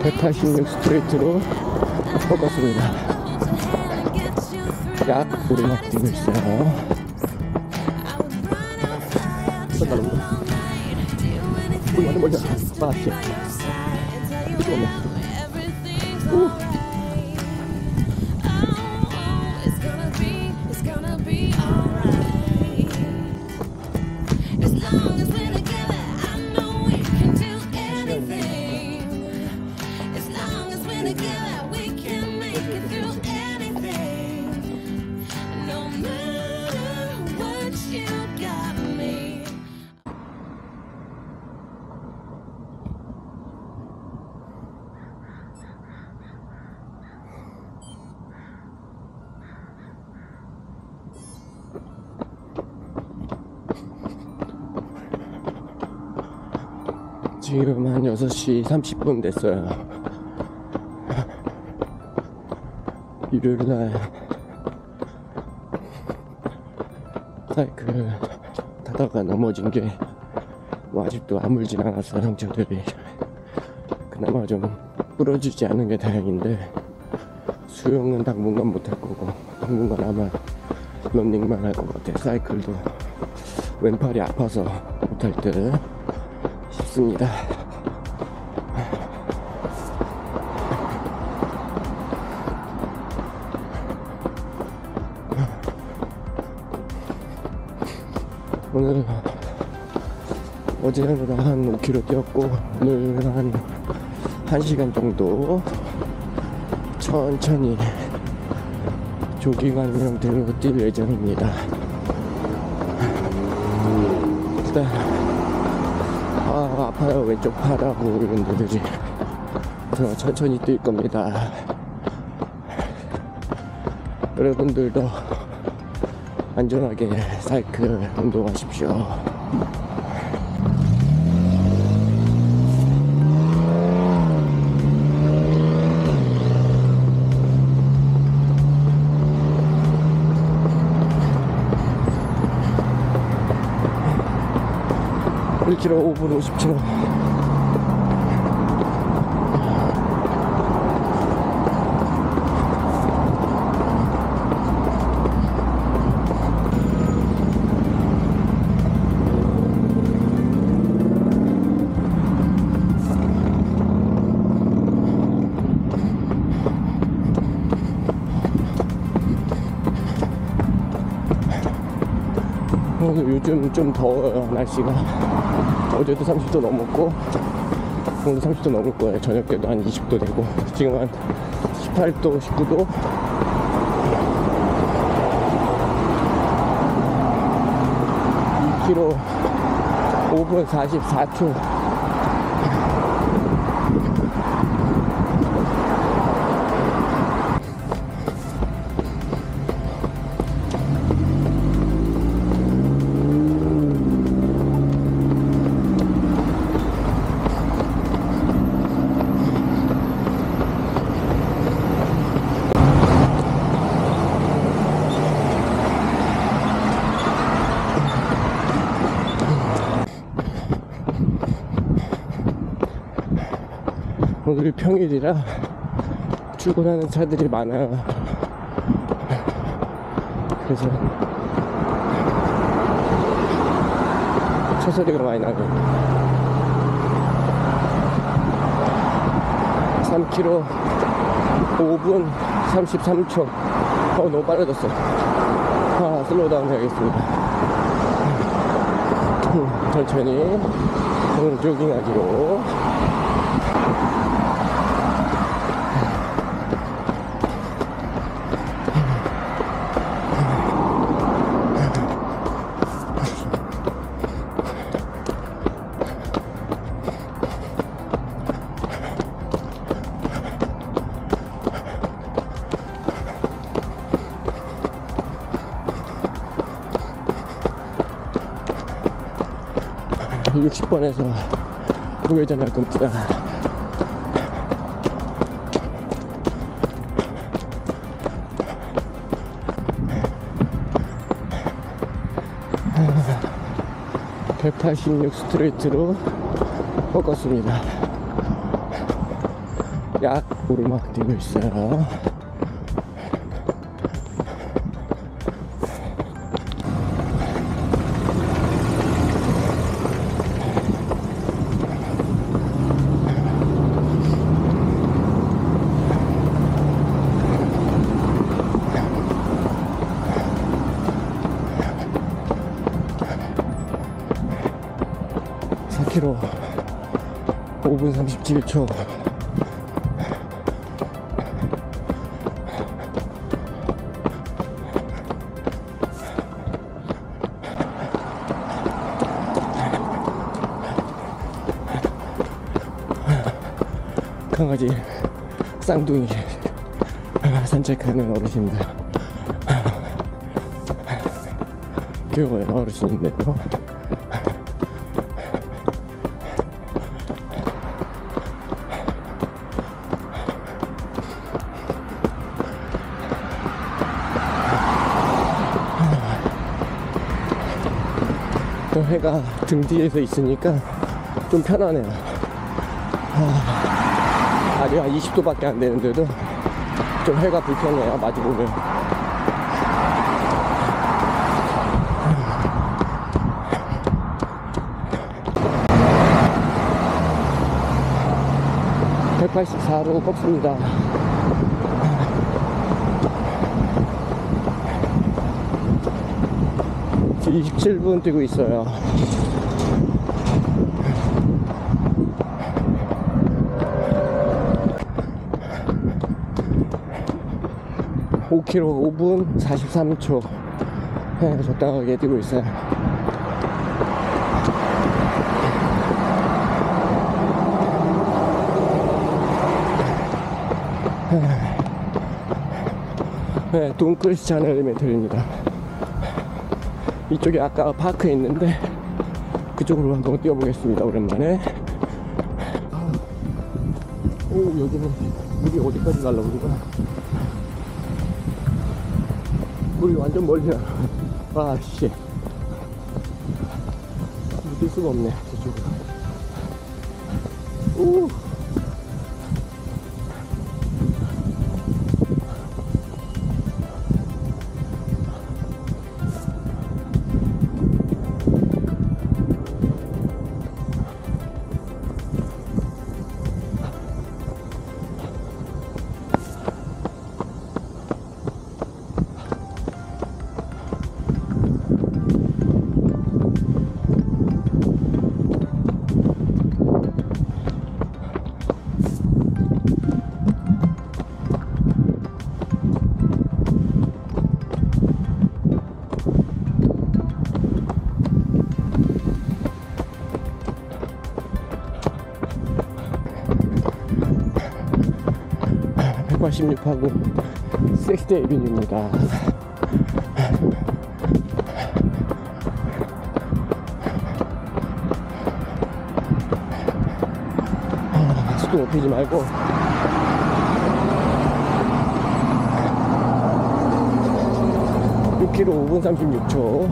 186 스트레이트로 꺾었습니다. 약 오르막 뛰고 있어요. 우리 완전 멀다. 빠졌지? 이거 지금 한 6시 30분 됐어요. 일요일날 사이클 타다가 넘어진 게 뭐 아직도 아물진 않았어요. 상처들이 그나마 좀 부러지지 않은 게 다행인데, 수영은 당분간 못할 거고 당분간 아마 런닝만 할 것 같아. 사이클도 왼팔이 아파서 못할 듯 싶습니다. 오늘 어제보다 한 5km 뛰었고, 오늘 한 1시간 정도 천천히 조깅하는 형태로 뛸 예정입니다. 일단 아파요 왼쪽 팔하고 이런 데들이. 그래서 천천히 뛸 겁니다. 여러분들도 안전하게 사이클 운동하십시오. (1km) 5분 50km. 오늘 요즘 좀 더워요. 날씨가 어제도 30도 넘었고 오늘도 30도 넘을 거예요. 저녁 때도 한 20도 되고, 지금 한 18도 19도. (2km) 5분 44초. 오늘이 평일이라 출근하는 차들이 많아요. 그래서 차 소리가 많이 나고. 3km 5분 33초. 너무 빨라졌어. 슬로우 다운 해야겠습니다. 천천히 오늘 조깅하기로. 한 60번에서 우회전할 겁니다. (186) 스트레이트로 꺾었습니다. 약 오르막 뛰고 있어요. km 5분 37초. 강아지 쌍둥이 산책하는 어르신들. 귀여워요, 어르신인데요. 또 해가 등 뒤에서 있으니까 좀 편하네요. 아직 한 20도밖에 안 되는데도 좀 해가 불편해요, 마주보면. (184로) 꺾습니다. 지금 27분 뛰고 있어요. (5km) 5분 43초. 적당하게 뛰고 있어요. 네, 돈크리스찬 엘리멘터리입니다. 이쪽에 아까 파크에 있는데 그쪽으로 한번 뛰어보겠습니다, 오랜만에. 오, 여기는 물이 어디까지 날라오는 거야? 물이 완전 멀리 나. 아, 씨. 뛸 수가 없네, 저쪽으로. 오. (186하고) 섹스트 에비뉴입니다. 속도 높이지 말고. (6km) (5분 36초)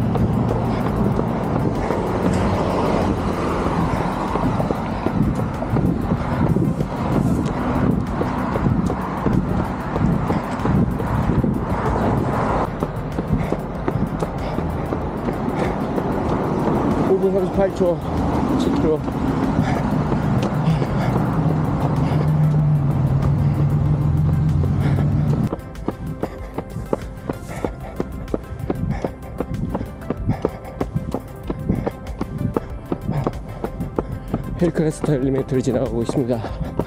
(5분 38초) (10km) 힐크레스트 엘리멘트를 지나가고 있습니다.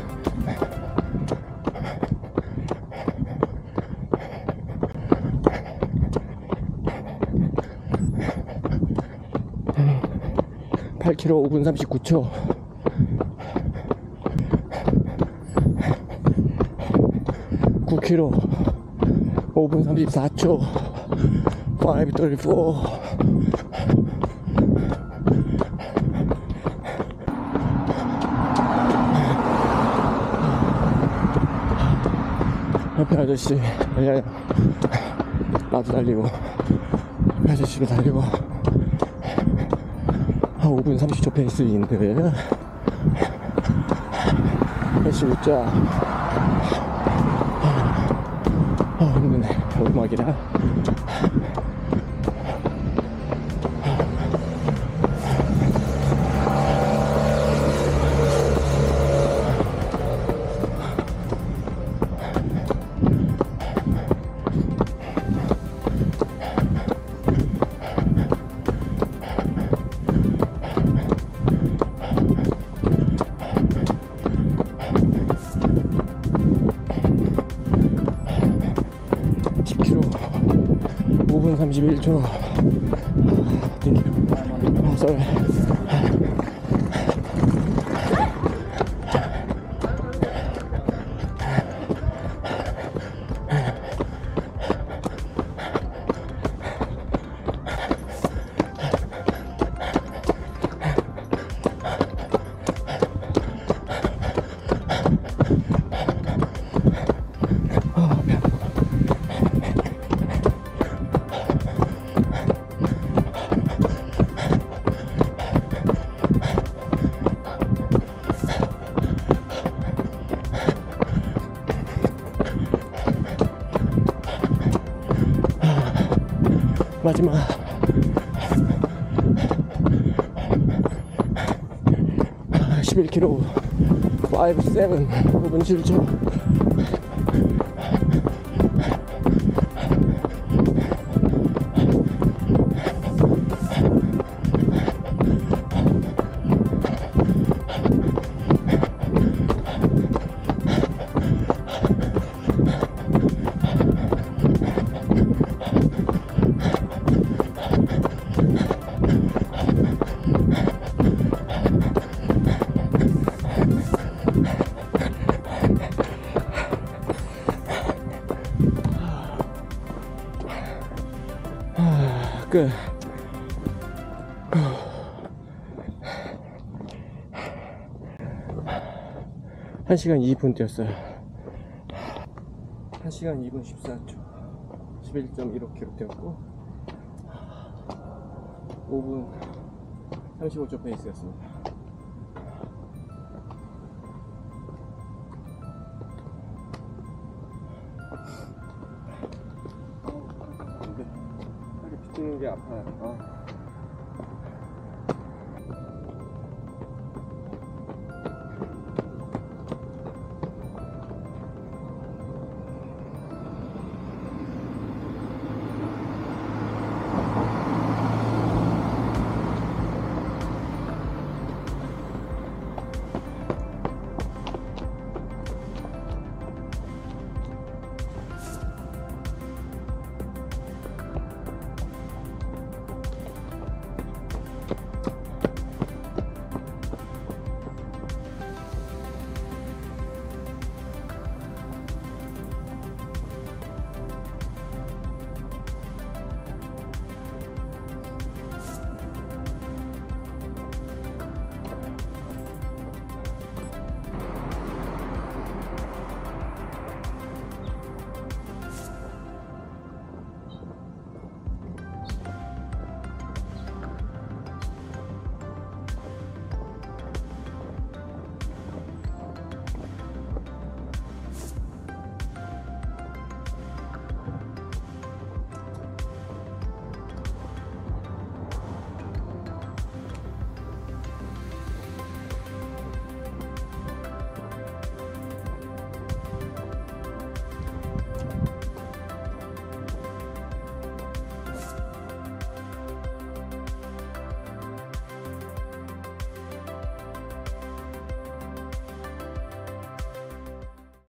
(8km) (5분 39초) (9km) (5분 34초) (534) 옆에 아저씨, 야, 나도 달리고, 옆에 아저씨도 달리고. 5분 30초 페이스인데 다시 웃자. 힘드네. 오르막이라. (5분 31초) 땡큐. 썰. 마지막 11km 5, 7, 5분 7초. 끝. 1시간 2분 뛰었어요. 1시간 2분 14초 11.15km 뛰었고 5분 35초 페이스였습니다. 허리 비트는 게 아파요.